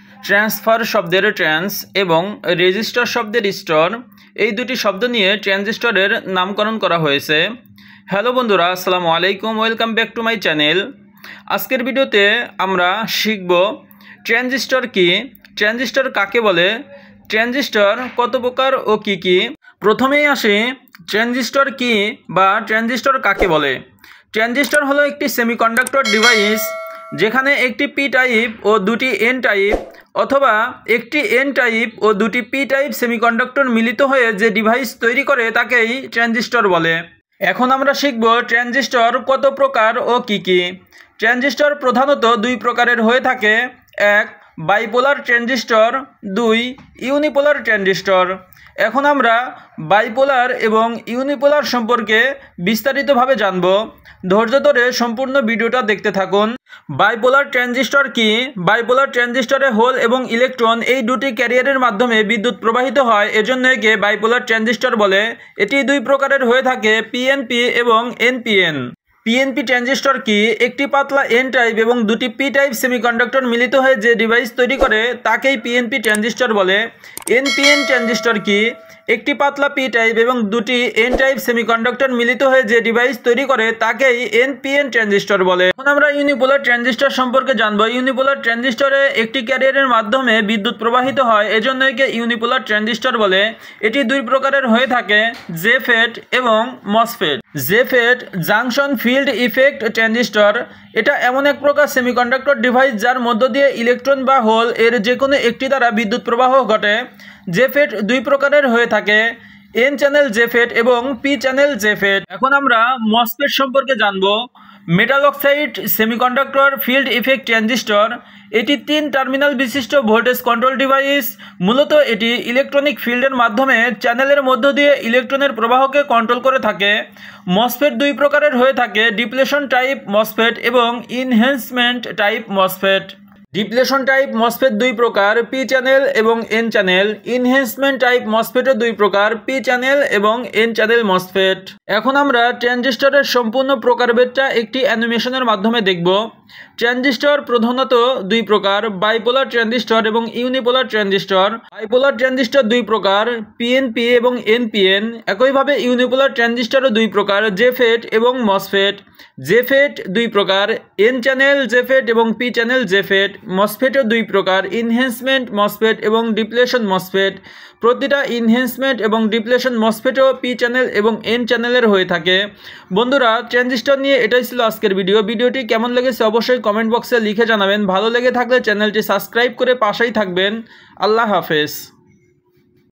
Transfer শব্দের trans এবং register শব্দের স্টর, এই দুটি শব্দ নিয়ে ট্রানজিস্টরের নামকরণ করা হয়েছে। হ্যালো বন্ধুরা, আসসালামু আলাইকুম, welcome back to my channel. আজকের ভিডিওতে আমরা শিখব ট্রানজিস্টর কি, ট্রানজিস্টর কাকে বলে, ট্রানজিস্টর কত প্রকার ও কি কি। প্রথমেই আসি ট্রানজিস্টর কি বা ট্রানজিস্টর কাকে বলে। ট্রানজিস্টর হলো একটি সেমিকন্ডাক্টর ডিভাইস যেখানে একটি পি টাইপ ও দুটি এন টাইপ অথবা একটি এন টাইপ ও দুটি পি টাইপ সেমিকন্ডাক্টর মিলিত হয়ে যে ডিভাইস তৈরি করে তাকেই ট্রানজিস্টর বলে। এখন আমরা শিখব ট্রানজিস্টর কত প্রকার ও কি কি। ট্রানজিস্টর প্রধানত দুই প্রকারের হয়ে থাকে, এক বাইপোলার ট্রানজিস্টর, দুই ইউনিপোলার ট্রানজিস্টর। এখন আমরা বাইপোলার এবং ইউনিপোলার সম্পর্কে বিস্তারিতভাবে জানব। ধৈর্য ধরে সম্পূর্ণ ভিডিওটা দেখতে থাকুন। বাইপোলার ট্রানজিস্টর কি? বাইপোলার ট্রানজিস্টরে হোল এবং ইলেকট্রন এই দুটি ক্যারিয়ারের মাধ্যমে বিদ্যুৎ প্রবাহিত হয়, এজন্য একে বাইপোলার ট্রানজিস্টর বলে। এটি দুই প্রকারের হয়ে থাকে, পিএনপি এবং এনপিএন। পিএনপি ট্রানজিস্টর কি? একটি পাতলা এন টাইপ এবং দুটি পি টাইপ সেমিকন্ডাক্টর মিলিত হয়ে যে ডিভাইস তৈরি করে তাকেই পিএনপি ট্রানজিস্টর বলে। এনপিএন ট্রানজিস্টর কি? একটি পাতলা পি টাইপ এবং দুটি এন টাইপ সেমিকন্ডাক্টর মিলিত হয়ে যে ডিভাইস তৈরি করে তাকেই এনপিএন ট্রানজিস্টর বলে। এখন আমরা ইউনিপোলার ট্রানজিস্টর সম্পর্কে জানবো। ইউনিপোলার ট্রানজিস্টরে একটি ক্যারিয়ারের মাধ্যমে বিদ্যুৎ প্রবাহিত হয়, এজন্য একে ইউনিপোলার ট্রানজিস্টর বলে। এটি দুই প্রকারের হয়ে থাকে, জেফেট এবং MOSFET. JFET junction field effect transistor. এটা এমন এক প্রকার সেমিকন্ডাক্টর ডিভাইস যার মধ্য দিয়ে ইলেকট্রন বা হোল এর যে কোনো একটি দ্বারা বিদ্যুৎ প্রবাহ ঘটে। জেফেট দুই প্রকারের হয়ে থাকে, এন চ্যানেল জেফেট এবং পি চ্যানেল জেফেট। এখন আমরা মসফেট সম্পর্কে জানবো। Metal oxide semiconductor field effect transistor. এটি তিন টার্মিনাল বিশিষ্ট ভোল্টেজ কন্ট্রোল ডিভাইস। মূলত এটি ইলেকট্রনিক ফিল্ডের মাধ্যমে চ্যানেলের মধ্য দিয়ে ইলেকট্রনের প্রবাহকে কন্ট্রোল করে থাকে। মসফেট দুই প্রকারের হয়ে থাকে, ডিপ্লেশন টাইপ মসফেট এবং enhancement type MOSFET. Depletion type MOSFET দুই প্রকার, পি চ্যানেল এবং এন চ্যানেল। ইনহ্যান্সমেন্ট টাইপ মসফেটও দুই প্রকার, পি চ্যানেল এবং এন চ্যানেল মসফেট। এখন আমরা ট্রানজিস্টরের সম্পূর্ণ প্রকারভেদটা একটি অ্যানিমেশনের মাধ্যমে দেখব। ট্রানজিস্টর প্রধানত দুই প্রকার, বাইপোলার ট্রানজিস্টর এবং ইউনিপোলার ট্রানজিস্টর। বাইপোলার ট্রানজিস্টর দুই প্রকার, পিএনপি এবং এনপিএন। একইভাবে ইউনিপোলার ট্রানজিস্টরও দুই প্রকার, জেফেট এবং মসফেট। জেফেট দুই প্রকার, এন চ্যানেল জেফেট এবং পি চ্যানেল জেফেট। মসফেটও দুই প্রকার, ইনহ্যান্সমেন্ট মসফেট এবং ডিপ্লেশন মসফেট। প্রতিটা ইনহ্যান্সমেন্ট এবং ডিপ্লেশন মসফেটও পি চ্যানেল এবং এন চ্যানেলের হয়ে থাকে। বন্ধুরা, ট্রানজিস্টর নিয়ে এটাই ছিল আজকের ভিডিও। ভিডিওটি কেমন লেগেছে অবশ্যই কমেন্ট বক্সে লিখে জানাবেন। ভালো লেগে থাকলে চ্যানেলটি সাবস্ক্রাইব করে পাশেই থাকবেন। আল্লাহ হাফেজ।